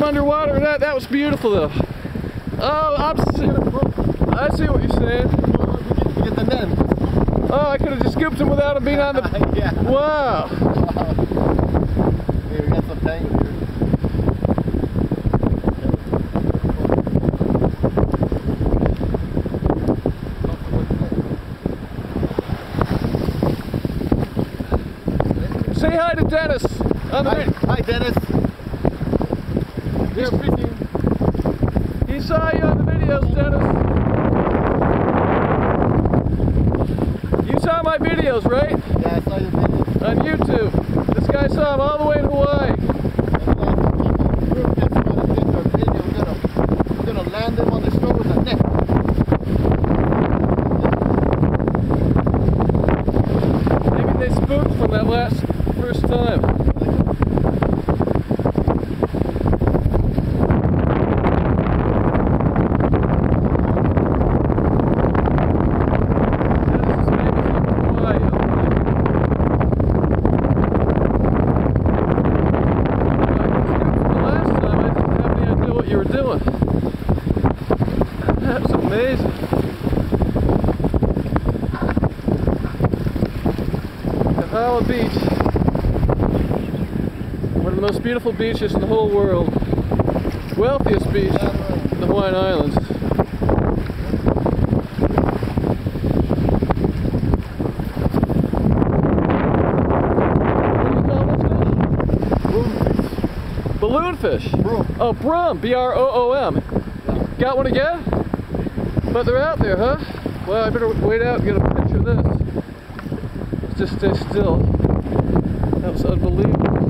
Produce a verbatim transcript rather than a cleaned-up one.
underwater. That that was beautiful though. Oh, I'm, I see what you're saying. You get the net. Oh, I could have just scooped him without him being on the... Yeah. Wow. Hey, we got some tangle here. Say hi to Dennis. On the Hi, hi Dennis. You're fishing. He saw you on the videos, Dennis. You saw my videos, right? Yeah, I saw your videos. On YouTube. This guy saw him all the way in Hawaii. We're gonna land him on the shore with a net. Maybe they spooked from that last first time. You were doing. That was amazing. Kahala Beach, one of the most beautiful beaches in the whole world, wealthiest beach in the Hawaiian Islands. What do you call this fish? Balloon fish. Brum. Oh, brum, B R O O M. Got one again? But they're out there, huh? Well, I better wait out and get a picture of this. Just stay still. That was unbelievable.